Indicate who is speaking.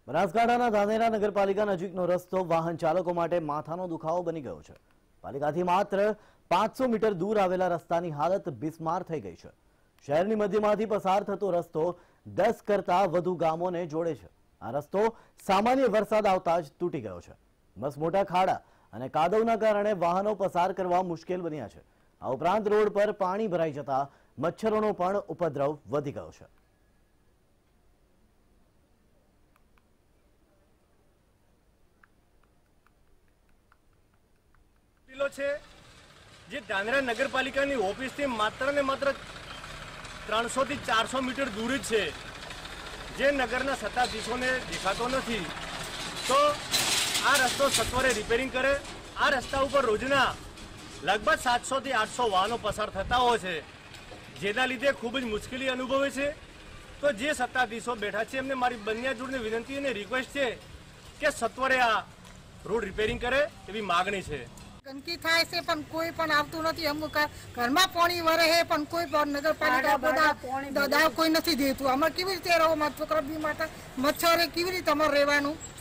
Speaker 1: બનાસકાંઠાના ધાનેરા નગરપાલિકા નજીકનો રસ્તો વાહન ચાલકો માટે માથાનો દુખાવો બની ગયો છે। પાલિકાથી માત્ર 500 મીટર દૂર આવેલા રસ્તાની હાલત બિસ્માર થઈ ગઈ છે। શહેરની મધ્યમાંથી પસાર થતો રસ્તો 10 કરતા વધુ ગામોને જોડે છે। આ રસ્તો સામાન્ય વરસાદ આવતા જ તૂટી ગયો છે। મસમોટા ખાડા અને કાદવના કારણે વાહનો પસાર કરવા મુશ્કેલ બન્યા છે। આ ઉપરાંત રોડ પર પાણી ભરાઈ જતા મચ્છરોનો પણ ઉપદ્રવ વધી ગયો છે।
Speaker 2: જે ધાનેરા નગરપાલિકાની ઓફિસથી માત્ર ને માત્ર 300 થી 400 મીટર દૂર જ છે, જે નગરના સત્તાધીશોને દેખાતો નથી। તો આ રસ્તો સત્વરે રિપેરિંગ કરે। આ રસ્તા ઉપર રોજના લગભગ 700 થી 800 વાહનો પસાર થતા હોય છે, જેના લીધે ખૂબ જ મુશ્કેલી અનુભવે છે। તો જે સત્તાધીશો બેઠા છે એમને મારી બંને જોડની વિનંતી અને રિક્વેસ્ટ છે કે સત્વરે આ રોડ રિપેરિંગ કરે એવી માગણી છે।
Speaker 3: गंदगी थाय से पण कोई पण आवतुं नथी। अमुक घर में पाणी वरे है पण कोई नगरपालिका दबाव कोई नहीं देतुं। अमे केवी रीते रहो? मारा छोकरा बीमार मच्छर केवी रीते अमरे रहेवानुं?